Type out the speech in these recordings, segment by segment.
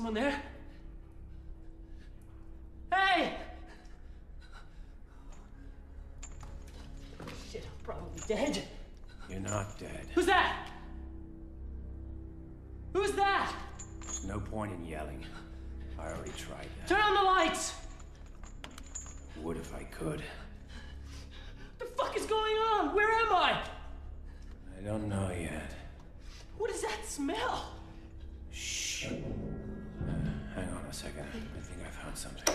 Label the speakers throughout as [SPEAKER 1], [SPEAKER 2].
[SPEAKER 1] someone there? Hey! Shit, I'm probably dead.
[SPEAKER 2] You're not dead.
[SPEAKER 1] Who's that? Who's that?
[SPEAKER 2] There's no point in yelling. I already tried that.
[SPEAKER 1] Turn on the lights!
[SPEAKER 2] Would if I could.
[SPEAKER 1] What the fuck is going on? Where am I?
[SPEAKER 2] I don't know yet.
[SPEAKER 1] What is that smell?
[SPEAKER 2] Shh. Hang on a second. I think I found something.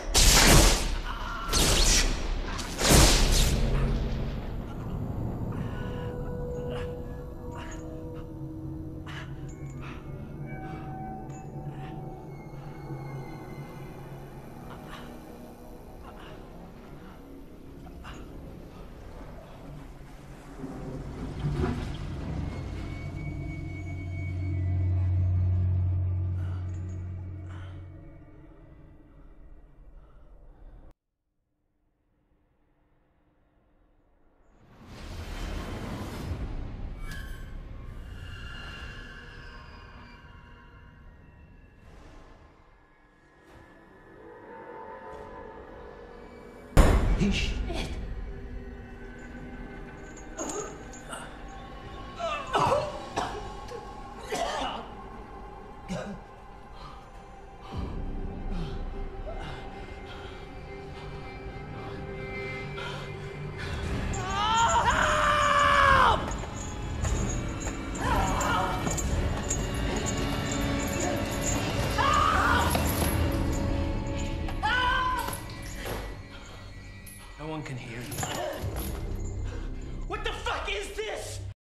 [SPEAKER 3] Yeesh.